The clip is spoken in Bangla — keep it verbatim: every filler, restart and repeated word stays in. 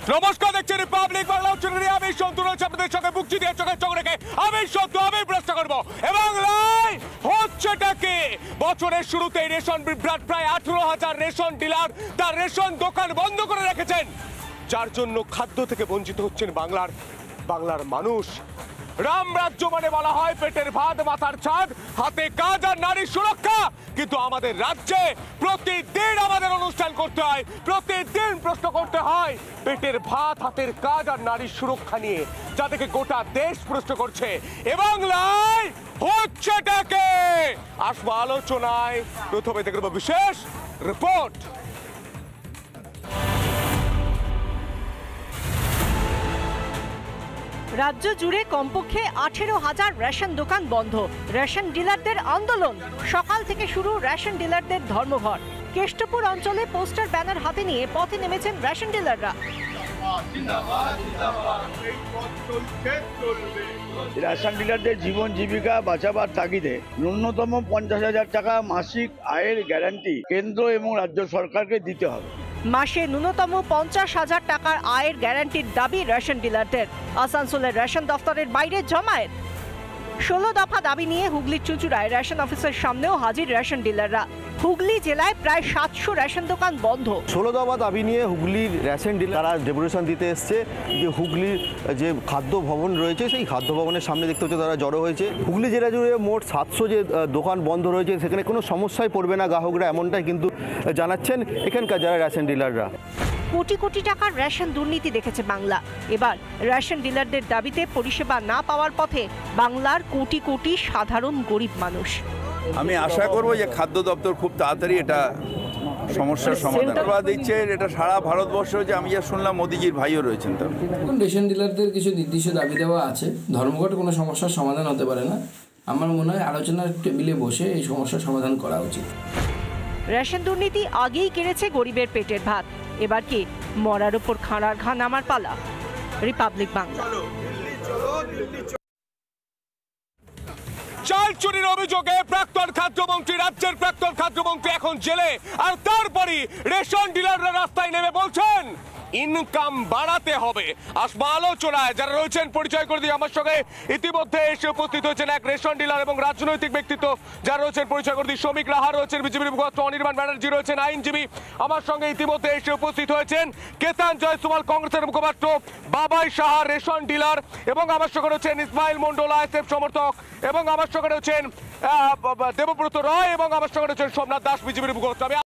নমস্কার, দেখছেন রিপাবলিক বাংলা চ্যানেলে। আমি সন্তু রয়েছে আপনাদের সঙ্গে মুক্তি দিয়ে চোখে চোখ রেখে আমি সন্তু আমি প্রশ্ন করবো এবং হচ্ছেটাকে বছরের শুরুতেই রেশন বিভ্রাট প্রায় আঠারো হাজার রেশন ডিলার তার রেশন দোকান বন্ধ করে রেখেছেন, যার জন্য খাদ্য থেকে বঞ্চিত হচ্ছেন বাংলার বাংলার মানুষ। রাম রাজ্য মানে বলা হয় পেটের ভাত মাথার ছাদ, হাতে কাজ আর নারীর সুরক্ষা, কিন্তু আমাদের রাজ্যে প্রতিদিন আমাদের অনুষ্ঠান করতে হয়, প্রতিদিন প্রশ্ন করতে হয় পেটের ভাত হাতের কাজ আর নারীর সুরক্ষা নিয়ে, যা থেকে গোটা দেশ প্রশ্ন করছে। এ বাংলায় হচ্ছেটাকে আসবো আলোচনায়। প্রথমে দেখব বিশেষ রিপোর্ট। রাজ্য জুড়ে কমপক্ষে আঠেরো হাজার রেশন দোকান বন্ধ। রেশন ডিলারদের আন্দোলন, সকাল থেকে শুরু রেশন ডিলারদের ধর্মঘট। কেষ্টপুর অঞ্চলে পোস্টার ব্যানার হাতে নিয়ে পথে নেমেছেন রেশন ডিলাররা। রেশন ডিলারদের জীবন জীবিকা বাঁচাবার তাগিদে ন্যূনতম পঞ্চাশ হাজার টাকা মাসিক আয়ের গ্যারান্টি কেন্দ্র এবং রাজ্য সরকারকে দিতে হবে। মাসে ন্যূনতম পঞ্চাশ হাজার টাকার আয়ের গ্যারান্টির দাবি রেশন ডিলারদের। আসানসোলের রেশন দফতরের বাইরে জমায়েত। ষোলো দফা দাবি নিয়ে হুগলির চুঁচুড়ায় রেশন অফিসের সামনেও হাজির রেশন ডিলাররা। হুগলি জেলায় প্রায় সাতশো রেশন দোকান বন্ধ। ষোলো দফা দাবি নিয়ে হুগলির রেশন ডিলাররা ডেপুটেশন দিতে এসছে যে হুগলির যে খাদ্য ভবন রয়েছে সেই খাদ্য ভবনের সামনে দেখতে হচ্ছে তারা জড়ো হয়েছে। হুগলি জেলা জুড়ে মোট সাতশো যে দোকান বন্ধ রয়েছে সেখানে কোনো সমস্যায় পড়বে না গ্রাহকরা, এমনটাই কিন্তু জানাচ্ছেন এখানকার যারা রেশন ডিলাররা। কোটি কোটি টাকার রেশন দুর্নীতি দেখেছে বাংলা। এবার রেশন ডিলারদের দাবিতে পরিষেবা না পাওয়ার পথে বাংলার কোটি কোটি সাধারণ গরিব মানুষ। আমি আশা করব যে খাদ্য দপ্তর খুব তাড়াতাড়ি এটা সমস্যার সমাধান দিচ্ছে। এটা সারা ভারতবর্ষ, যে আমি যা শুনলাম মোদিজির ভাইও রয়েছেন। তার রেশন ডিলারদের কিছু নির্দিষ্ট দাবি দেওয়া আছে, ধর্মঘটে কোনো সমস্যার সমাধান হতে পারে না। আমার মনে হয় আলোচনার টেবিলে বসে এই সমস্যার সমাধান করা উচিত। রেশন দুর্নীতি আগেই কেড়েছে গরিবের পেটের ভাত, এবার কি মরার উপর খাঁড়ার ঘা নামার পালা? রিপাবলিক বাংলা। চাল চুরির অভিযোগে প্রাক্তন খাদ্যমন্ত্রী, রাজ্যের প্রাক্তন খাদ্যমন্ত্রী এখন জেলে, আর তারপরই রেশন ডিলাররা রাস্তায় নেমে বলছেন ইনকাম বাড়াতে হবে। আসবো আলোচনায় যারা রয়েছেন পরিচয় করে দিই। আমার সঙ্গে ইতিমধ্যে এসে উপস্থিত হয়েছেন এক রেশন ডিলার এবং রাজনৈতিক ব্যক্তিত্ব যারা রয়েছেন পরিচয় করে দিই। শ্রমিক লাহা রয়েছেন, বিজেপির মুখপাত্র অনির্বাণ ব্যানার্জি রয়েছেন, আইনজীবী। আমার সঙ্গে ইতিমধ্যে এসে উপস্থিত হয়েছেন কেতান জয়সওয়াল, কংগ্রেসের মুখপাত্র, বাবাই সাহা রেশন ডিলার, এবং আমার সঙ্গে রয়েছেন ইসমাইল মন্ডল আইএসএফ সমর্থক, এবং আমার সঙ্গে রয়েছেন দেবব্রত রায়, এবং আমার সঙ্গে রয়েছেন সোমনাথ দাস, বিজেপির মুখপাত্র। আমি